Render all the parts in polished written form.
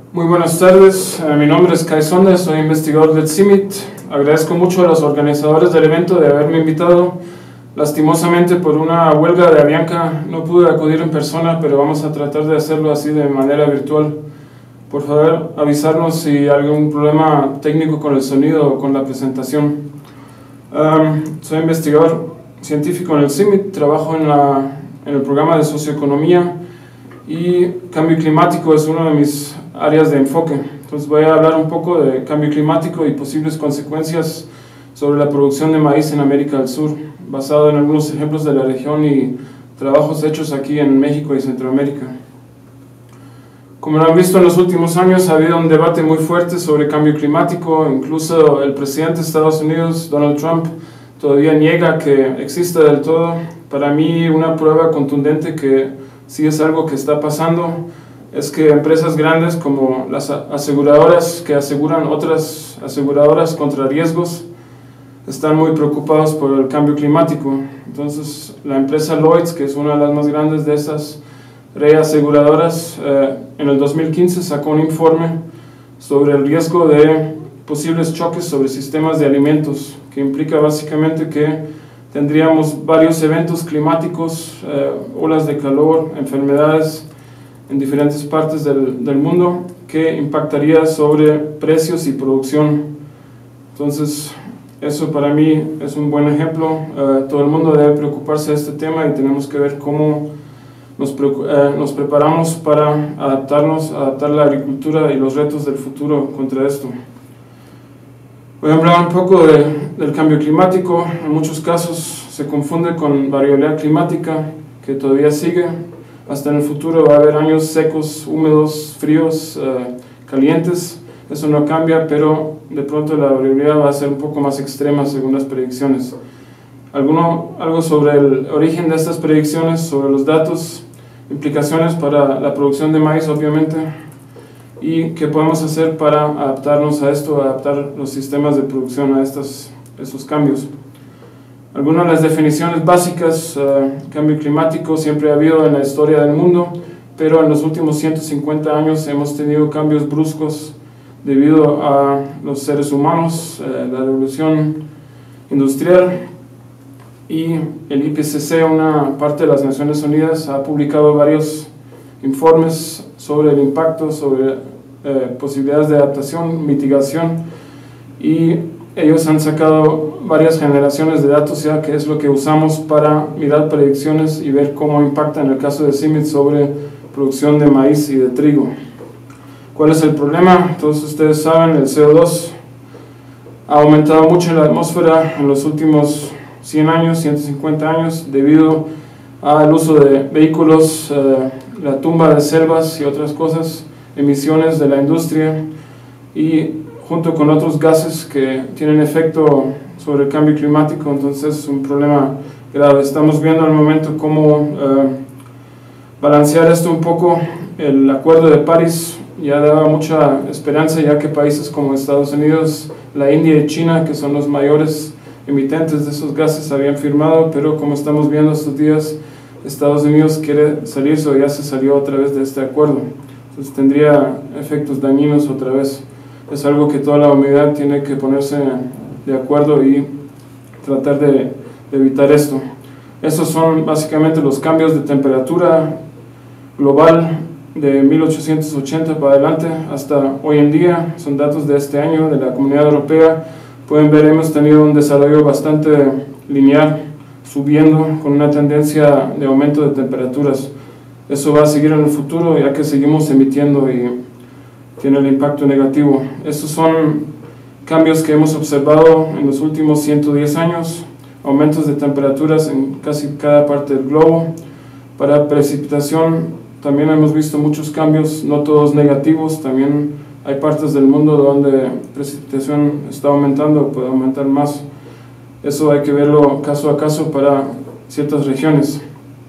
Muy buenas tardes, mi nombre es Kai Sonda, soy investigador del CIMMYT. Agradezco mucho a los organizadores del evento de haberme invitado. Lastimosamente por una huelga de Avianca no pude acudir en persona, pero vamos a tratar de hacerlo así de manera virtual. Por favor, avisarnos si hay algún problema técnico con el sonido o con la presentación. Soy investigador científico en el CIMMYT, trabajo en el programa de socioeconomía y cambio climático es una de mis áreas de enfoque. Entonces voy a hablar un poco de cambio climático y posibles consecuencias sobre la producción de maíz en América del Sur, basado en algunos ejemplos de la región y trabajos hechos aquí en México y Centroamérica. Como lo han visto en los últimos años, ha habido un debate muy fuerte sobre cambio climático. Incluso el presidente de Estados Unidos, Donald Trump, todavía niega que exista del todo. Para mí, una prueba contundente que sí es algo que está pasando es que empresas grandes como las aseguradoras que aseguran otras aseguradoras contra riesgos están muy preocupados por el cambio climático. Entonces, la empresa Lloyd's, que es una de las más grandes de esas reaseguradoras, en el 2015 sacó un informe sobre el riesgo de posibles choques sobre sistemas de alimentos, que implica básicamente que tendríamos varios eventos climáticos, olas de calor, enfermedades en diferentes partes del mundo que impactaría sobre precios y producción. Entonces, eso para mí es un buen ejemplo. Todo el mundo debe preocuparse de este tema y tenemos que ver cómo nos preparamos para adaptar la agricultura y los retos del futuro contra esto. Voy a hablar un poco del cambio climático. En muchos casos se confunde con variabilidad climática, que todavía sigue. Hasta en el futuro va a haber años secos, húmedos, fríos, calientes. Eso no cambia, pero de pronto la variabilidad va a ser un poco más extrema según las predicciones. Algo sobre el origen de estas predicciones, sobre los datos, implicaciones para la producción de maíz, obviamente, y qué podemos hacer para adaptarnos a esto, adaptar los sistemas de producción a estos cambios. Algunas de las definiciones básicas. Cambio climático siempre ha habido en la historia del mundo, pero en los últimos 150 años hemos tenido cambios bruscos debido a los seres humanos, la revolución industrial, y el IPCC, una parte de las Naciones Unidas, ha publicado varios informes sobre el impacto, sobre posibilidades de adaptación, mitigación, y ellos han sacado varias generaciones de datos ya, que es lo que usamos para mirar predicciones y ver cómo impacta en el caso de CIMMYT sobre producción de maíz y de trigo. ¿Cuál es el problema? Todos ustedes saben, el CO2 ha aumentado mucho en la atmósfera en los últimos 100 años, 150 años, debido al uso de vehículos, la tumba de selvas y otras cosas, emisiones de la industria, y junto con otros gases que tienen efecto sobre el cambio climático. Entonces es un problema grave. Estamos viendo al momento cómo balancear esto un poco. El Acuerdo de París ya daba mucha esperanza, ya que países como Estados Unidos, la India y China, que son los mayores emitentes de esos gases, habían firmado, pero como estamos viendo estos días, Estados Unidos quiere salirse o ya se salió otra vez de este acuerdo. Entonces tendría efectos dañinos otra vez. Es algo que toda la humanidad tiene que ponerse de acuerdo y tratar de evitar esto. Estos son básicamente los cambios de temperatura global de 1880 para adelante hasta hoy en día. Son datos de este año de la Comunidad Europea. Pueden ver, hemos tenido un desarrollo bastante lineal, subiendo con una tendencia de aumento de temperaturas. Eso va a seguir en el futuro, ya que seguimos emitiendo y tiene el impacto negativo. Estos son cambios que hemos observado en los últimos 110 años, aumentos de temperaturas en casi cada parte del globo. Para precipitación también hemos visto muchos cambios, no todos negativos. También hay partes del mundo donde precipitación está aumentando o puede aumentar más. Eso hay que verlo caso a caso para ciertas regiones.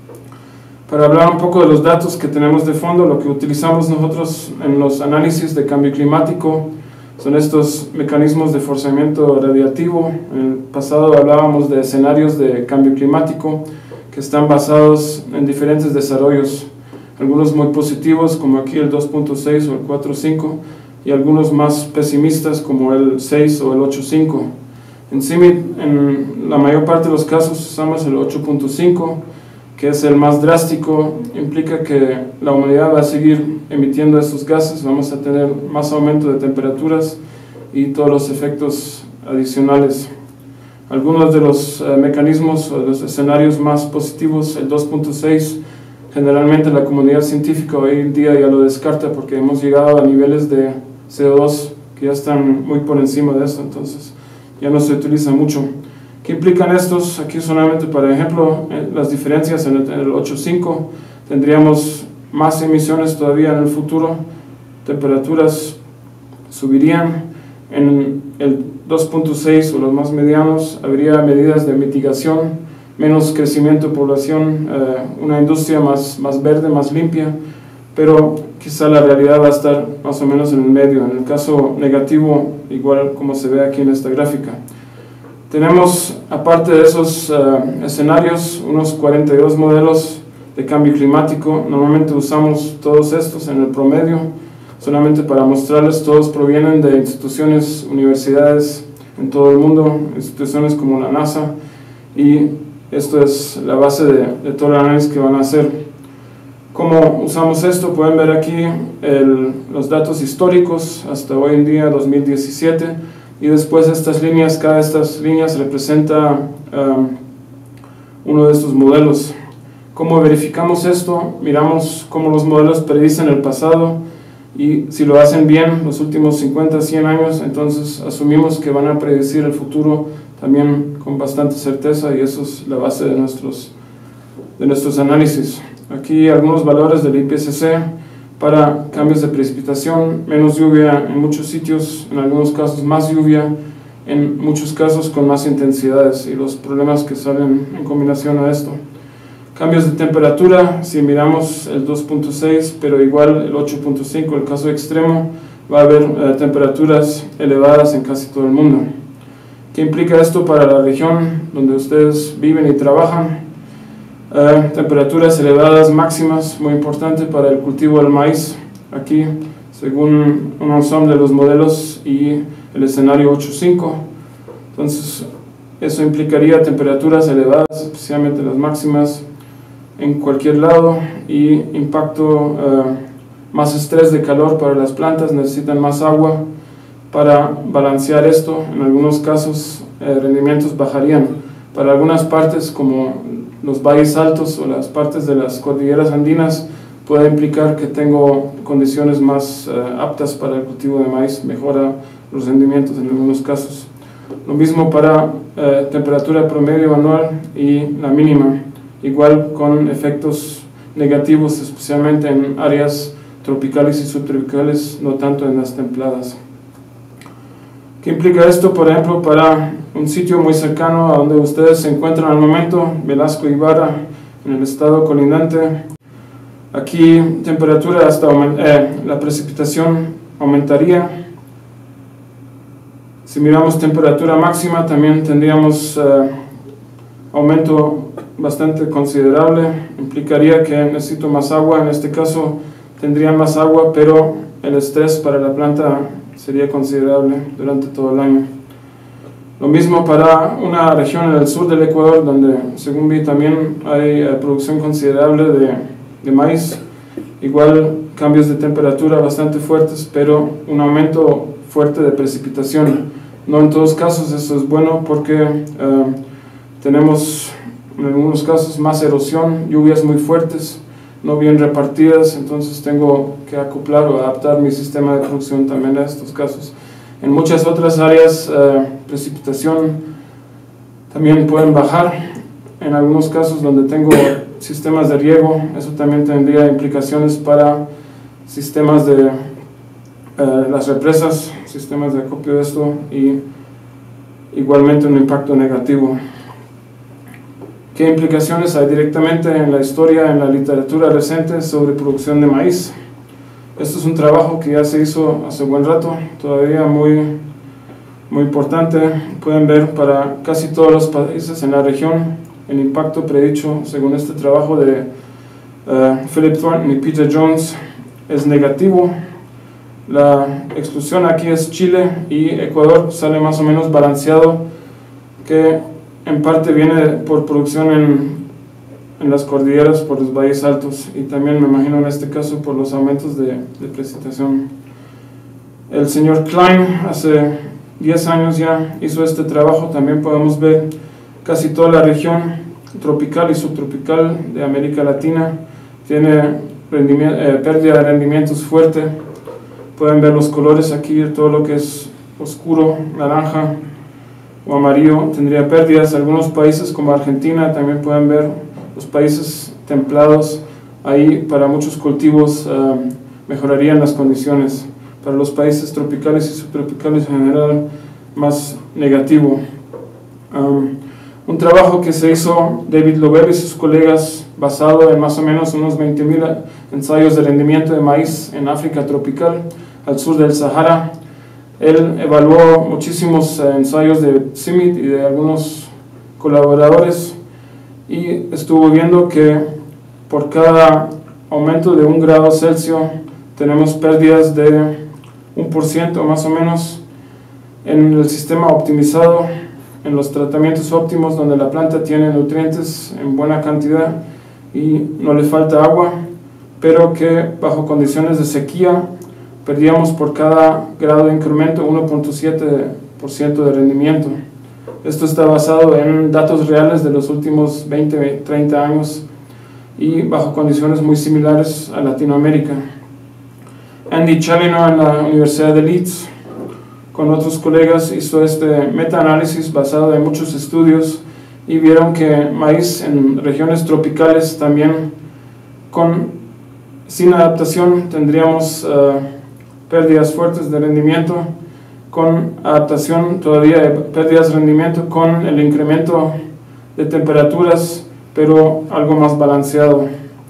Para hablar un poco de los datos que tenemos de fondo, lo que utilizamos nosotros en los análisis de cambio climático son estos mecanismos de forzamiento radiativo. En el pasado hablábamos de escenarios de cambio climático que están basados en diferentes desarrollos. algunos muy positivos como aquí el 2.6 o el 4.5 y algunos más pesimistas como el 6 o el 8.5. En CIMMYT, en la mayor parte de los casos usamos el 8.5, que es el más drástico. Implica que la humanidad va a seguir emitiendo estos gases, vamos a tener más aumento de temperaturas y todos los efectos adicionales. Algunos de los mecanismos o de los escenarios más positivos, el 2.6, generalmente la comunidad científica hoy en día ya lo descarta porque hemos llegado a niveles de CO2 que ya están muy por encima de eso, entonces ya no se utiliza mucho. ¿Qué implican estos? Aquí solamente para ejemplo, las diferencias en el 8.5, tendríamos más emisiones todavía en el futuro, temperaturas subirían. En el 2.6 o los más medianos habría medidas de mitigación, menos crecimiento de población, una industria más verde, más limpia, pero quizá la realidad va a estar más o menos en el medio. En el caso negativo, igual como se ve aquí en esta gráfica. Tenemos, aparte de esos escenarios, unos 42 modelos de cambio climático. Normalmente usamos todos estos en el promedio, solamente para mostrarles. Todos provienen de instituciones, universidades en todo el mundo, instituciones como la NASA, y esto es la base de todo el análisis que van a hacer. ¿Cómo usamos esto? Pueden ver aquí los datos históricos hasta hoy en día, 2017, y después estas líneas, cada de estas líneas representa uno de estos modelos. ¿Cómo verificamos esto? Miramos cómo los modelos predicen el pasado, y si lo hacen bien los últimos 50, 100 años, entonces asumimos que van a predecir el futuro también con bastante certeza, y eso es la base de nuestros análisis. Aquí algunos valores del IPCC para cambios de precipitación, menos lluvia en muchos sitios, en algunos casos más lluvia, en muchos casos con más intensidades, y los problemas que salen en combinación a esto. Cambios de temperatura, si miramos el 2.6, pero igual el 8.5, el caso extremo, va a haber temperaturas elevadas en casi todo el mundo. ¿Qué implica esto para la región donde ustedes viven y trabajan? Temperaturas elevadas máximas, muy importante para el cultivo del maíz. Aquí, según un ensemble de los modelos y el escenario 8.5, entonces eso implicaría temperaturas elevadas, especialmente las máximas, en cualquier lado, y impacto, más estrés de calor para las plantas, necesitan más agua para balancear esto. En algunos casos rendimientos bajarían. Para algunas partes como los valles altos o las partes de las cordilleras andinas puede implicar que tengo condiciones más aptas para el cultivo de maíz, mejora los rendimientos en algunos casos. Lo mismo para temperatura promedio anual y la mínima, igual con efectos negativos, especialmente en áreas tropicales y subtropicales, no tanto en las templadas. ¿Qué implica esto, por ejemplo, para un sitio muy cercano a donde ustedes se encuentran al momento, Velasco Ibarra, en el estado colindante? Aquí temperatura hasta la precipitación aumentaría. Si miramos temperatura máxima, también tendríamos aumento bastante considerable. Implicaría que necesito más agua. En este caso tendría más agua, pero el estrés para la planta sería considerable durante todo el año. Lo mismo para una región en el sur del Ecuador, donde según vi también hay producción considerable de maíz. Igual cambios de temperatura bastante fuertes, pero un aumento fuerte de precipitación. No en todos casos eso es bueno, porque tenemos en algunos casos más erosión, lluvias muy fuertes, no bien repartidas, entonces tengo que acoplar o adaptar mi sistema de producción también a estos casos. En muchas otras áreas, precipitación también pueden bajar. En algunos casos donde tengo sistemas de riego, eso también tendría implicaciones para sistemas de las represas, sistemas de acopio de esto, y igualmente un impacto negativo. ¿Qué implicaciones hay directamente en la historia, en la literatura reciente sobre producción de maíz? Esto es un trabajo que ya se hizo hace buen rato, todavía muy importante. Pueden ver para casi todos los países en la región el impacto predicho según este trabajo de Philip Thornton y Peter Jones es negativo. La exclusión aquí es Chile y Ecuador, sale más o menos balanceado, que en parte viene por producción en las cordilleras, por los valles altos, y también me imagino en este caso por los aumentos de precipitación. El señor Klein hace 10 años ya hizo este trabajo. También podemos ver casi toda la región tropical y subtropical de América Latina tiene pérdida de rendimientos fuerte. Pueden ver los colores aquí, todo lo que es oscuro, naranja o amarillo tendría pérdidas. Algunos países como Argentina también pueden ver los países templados, ahí para muchos cultivos mejorarían las condiciones. Para los países tropicales y subtropicales en general, más negativo. Un trabajo que se hizo David Lovell y sus colegas, basado en más o menos unos 20.000 ensayos de rendimiento de maíz en África tropical, al sur del Sahara. Él evaluó muchísimos ensayos de CIMMYT y de algunos colaboradores, y estuvo viendo que por cada aumento de 1 grado Celsius tenemos pérdidas de 1% más o menos en el sistema optimizado, en los tratamientos óptimos donde la planta tiene nutrientes en buena cantidad y no le falta agua, pero que bajo condiciones de sequía perdíamos por cada grado de incremento 1.7% de rendimiento. Esto está basado en datos reales de los últimos 20-30 años y bajo condiciones muy similares a Latinoamérica. Andy Chalino en la Universidad de Leeds con otros colegas hizo este metaanálisis basado en muchos estudios y vieron que maíz en regiones tropicales también sin adaptación tendríamos pérdidas fuertes de rendimiento, con adaptación todavía pérdidas de rendimiento con el incremento de temperaturas, pero algo más balanceado.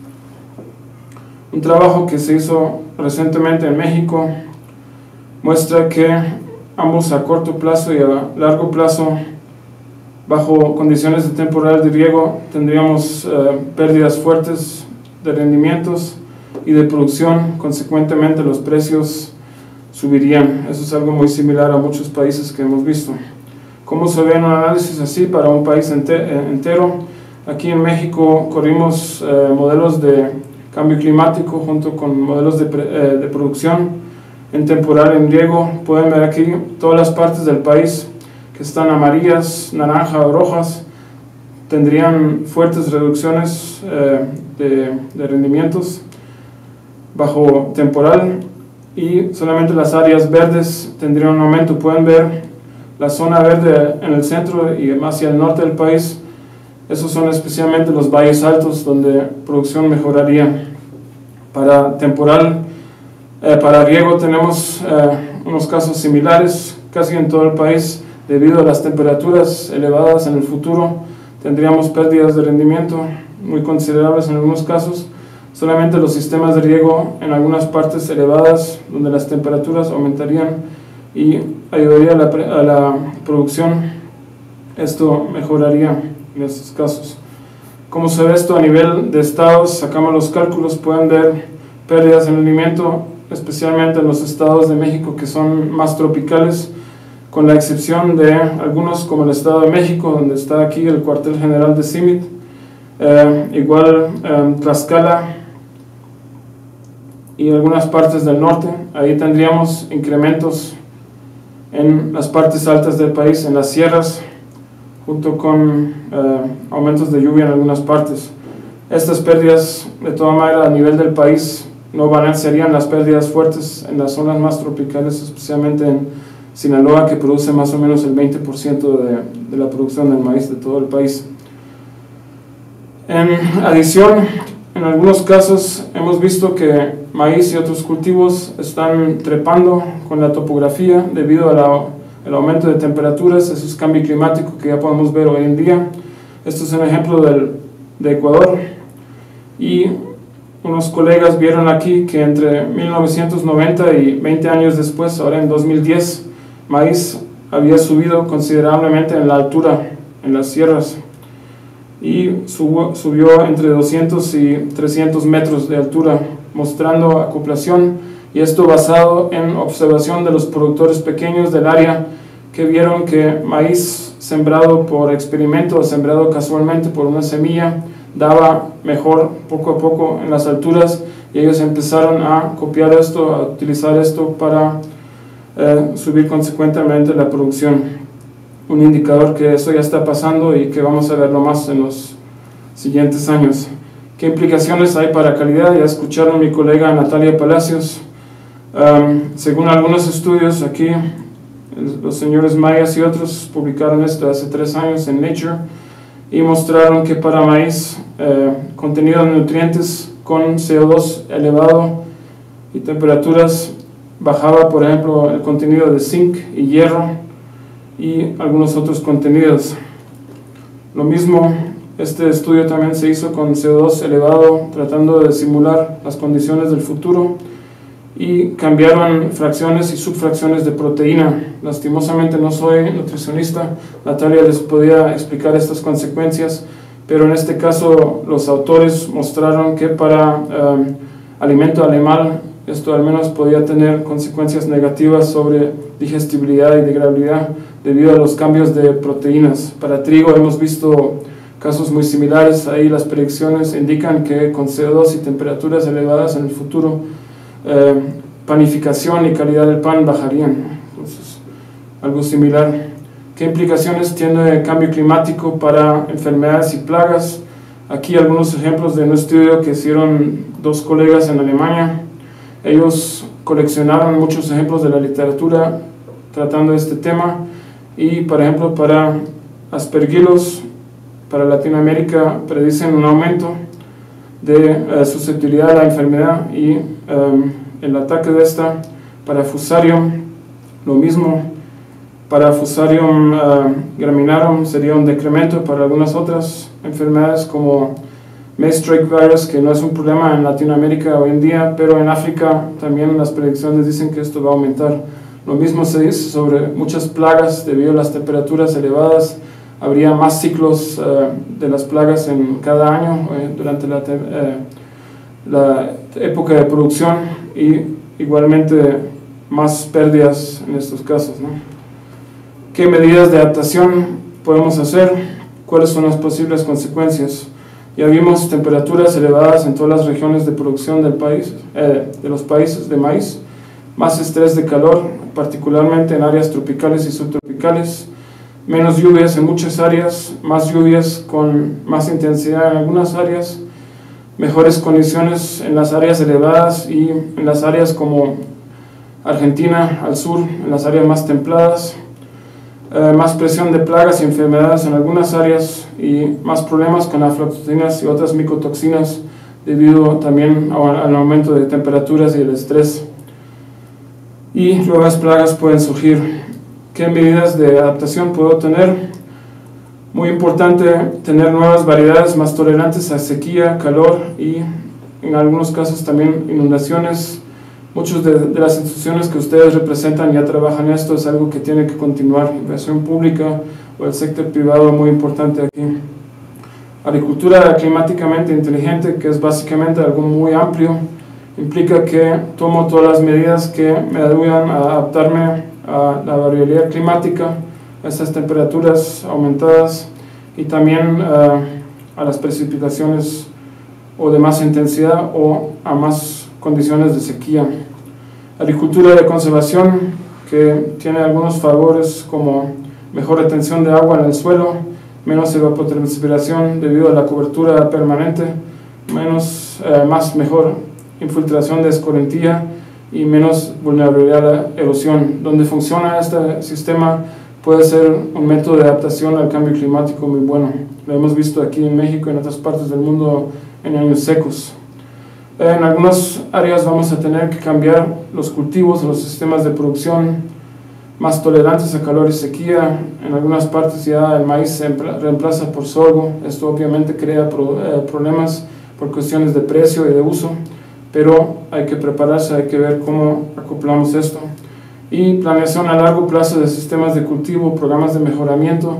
Un trabajo que se hizo recientemente en México muestra que ambos a corto plazo y a largo plazo, bajo condiciones de temporal de riego, tendríamos pérdidas fuertes de rendimientos y de producción. Consecuentemente los precios subirían. Eso es algo muy similar a muchos países que hemos visto. ¿Cómo se ve en un análisis así para un país entero? Aquí en México corrimos modelos de cambio climático junto con modelos de producción en temporal en riego. Pueden ver aquí todas las partes del país que están amarillas, naranja o rojas tendrían fuertes reducciones de rendimientos bajo temporal, y solamente las áreas verdes tendrían un aumento. Pueden ver la zona verde en el centro y hacia el norte del país. Esos son especialmente los valles altos donde producción mejoraría. Para temporal, para riego tenemos unos casos similares casi en todo el país. Debido a las temperaturas elevadas en el futuro, tendríamos pérdidas de rendimiento muy considerables en algunos casos. Solamente los sistemas de riego en algunas partes elevadas, donde las temperaturas aumentarían y ayudaría a la producción, esto mejoraría en estos casos. ¿Cómo se ve esto a nivel de estados? Sacamos los cálculos, pueden ver pérdidas en rendimiento, especialmente en los estados de México que son más tropicales, con la excepción de algunos como el Estado de México, donde está aquí el cuartel general de CIMMYT, igual Tlaxcala y algunas partes del norte. Ahí tendríamos incrementos en las partes altas del país, en las sierras, junto con aumentos de lluvia en algunas partes. Estas pérdidas, de toda manera, a nivel del país, no serían las pérdidas fuertes en las zonas más tropicales, especialmente en Sinaloa, que produce más o menos el 20% de la producción del maíz de todo el país. En adición, en algunos casos hemos visto que maíz y otros cultivos están trepando con la topografía debido al aumento de temperaturas. Eso es cambio climático que ya podemos ver hoy en día. Esto es un ejemplo de Ecuador, y unos colegas vieron aquí que entre 1990 y 20 años después, ahora en 2010, maíz había subido considerablemente en la altura, en las sierras. y subió entre 200 y 300 metros de altura, mostrando acoplación, y esto basado en observación de los productores pequeños del área que vieron que maíz sembrado por experimento o sembrado casualmente por una semilla daba mejor poco a poco en las alturas, y ellos empezaron a copiar esto, a utilizar esto para subir consecuentemente la producción. Un indicador que eso ya está pasando y que vamos a verlo más en los siguientes años. ¿Qué implicaciones hay para calidad? Ya escucharon a mi colega Natalia Palacios. Según algunos estudios aquí, los señores Mayas y otros publicaron esto hace 3 años en Nature y mostraron que para maíz, contenido de nutrientes con CO2 elevado y temperaturas, bajaba, por ejemplo, el contenido de zinc y hierro y algunos otros contenidos. Lo mismo, este estudio también se hizo con CO2 elevado, tratando de simular las condiciones del futuro, y cambiaron fracciones y subfracciones de proteína. Lastimosamente no soy nutricionista, Natalia les podía explicar estas consecuencias, pero en este caso los autores mostraron que para alimento animal esto al menos podía tener consecuencias negativas sobre digestibilidad y degradabilidad debido a los cambios de proteínas. Para trigo hemos visto casos muy similares. Ahí las predicciones indican que con CO2 y temperaturas elevadas en el futuro, panificación y calidad del pan bajarían. Entonces, algo similar. ¿Qué implicaciones tiene el cambio climático para enfermedades y plagas? Aquí algunos ejemplos de un estudio que hicieron 2 colegas en Alemania. Ellos coleccionaron muchos ejemplos de la literatura tratando este tema, y por ejemplo para aspergillus, para Latinoamérica predicen un aumento de susceptibilidad a la enfermedad y el ataque de esta. Para Fusarium, lo mismo. Para Fusarium graminarum sería un decremento. Para algunas otras enfermedades como Maize-Streak virus, que no es un problema en Latinoamérica hoy en día, pero en África también las predicciones dicen que esto va a aumentar. Lo mismo se dice sobre muchas plagas. Debido a las temperaturas elevadas, habría más ciclos de las plagas en cada año durante la época de producción, y igualmente más pérdidas en estos casos, ¿no? ¿Qué medidas de adaptación podemos hacer? ¿Cuáles son las posibles consecuencias? Ya vimos temperaturas elevadas en todas las regiones de producción del país, de los países de maíz, más estrés de calor, particularmente en áreas tropicales y subtropicales, menos lluvias en muchas áreas, más lluvias con más intensidad en algunas áreas, mejores condiciones en las áreas elevadas y en las áreas como Argentina al sur, en las áreas más templadas, más presión de plagas y enfermedades en algunas áreas, y más problemas con aflatoxinas y otras micotoxinas debido también al aumento de temperaturas y el estrés. Y nuevas plagas pueden surgir. ¿Qué medidas de adaptación puedo tener? Muy importante tener nuevas variedades más tolerantes a sequía, calor y en algunos casos también inundaciones. Muchas de las instituciones que ustedes representan ya trabajan en esto, es algo que tiene que continuar. Inversión pública o el sector privado, muy importante aquí. Agricultura climáticamente inteligente, que es básicamente algo muy amplio, implica que tomo todas las medidas que me ayudan a adaptarme a la variabilidad climática, a estas temperaturas aumentadas y también a las precipitaciones o de más intensidad o a más condiciones de sequía. Agricultura de conservación, que tiene algunos favores como mejor retención de agua en el suelo, menos evapotranspiración debido a la cobertura permanente, mejor infiltración de escorrentía y menos vulnerabilidad a la erosión. Donde funciona este sistema puede ser un método de adaptación al cambio climático muy bueno. Lo hemos visto aquí en México y en otras partes del mundo en años secos. En algunas áreas vamos a tener que cambiar los cultivos, los sistemas de producción más tolerantes a calor y sequía. En algunas partes ya el maíz se reemplaza por sorgo. Esto obviamente crea problemas por cuestiones de precio y de uso, pero hay que prepararse, hay que ver cómo acoplamos esto. Y planeación a largo plazo de sistemas de cultivo, programas de mejoramiento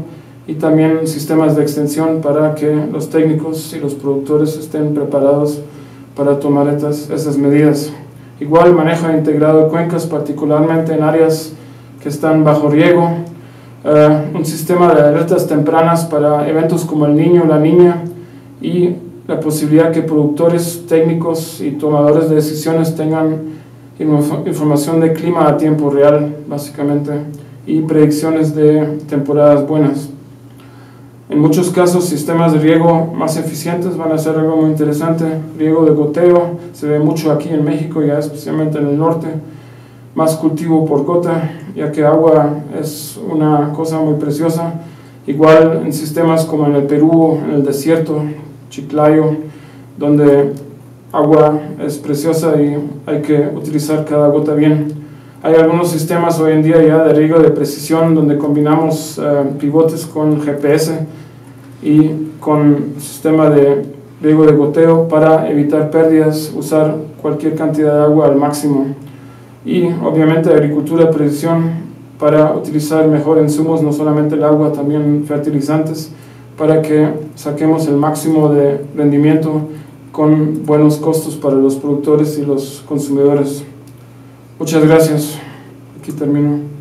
y también sistemas de extensión para que los técnicos y los productores estén preparados para tomar esas medidas. Igual manejo integrado de cuencas, particularmente en áreas que están bajo riego, un sistema de alertas tempranas para eventos como el Niño o la Niña y la posibilidad que productores, técnicos y tomadores de decisiones tengan información de clima a tiempo real, básicamente, y predicciones de temporadas buenas. En muchos casos, sistemas de riego más eficientes van a ser algo muy interesante. Riego de goteo se ve mucho aquí en México, ya especialmente en el norte. Más cultivo por gota, ya que agua es una cosa muy preciosa. Igual en sistemas como en el Perú, en el desierto, Chiclayo, donde agua es preciosa y hay que utilizar cada gota bien. Hay algunos sistemas hoy en día ya de riego de precisión donde combinamos pivotes con GPS y con sistema de riego de goteo para evitar pérdidas, usar cualquier cantidad de agua al máximo. Y obviamente agricultura de precisión para utilizar mejor insumos, no solamente el agua, también fertilizantes, para que saquemos el máximo de rendimiento con buenos costos para los productores y los consumidores. Muchas gracias. Aquí termino.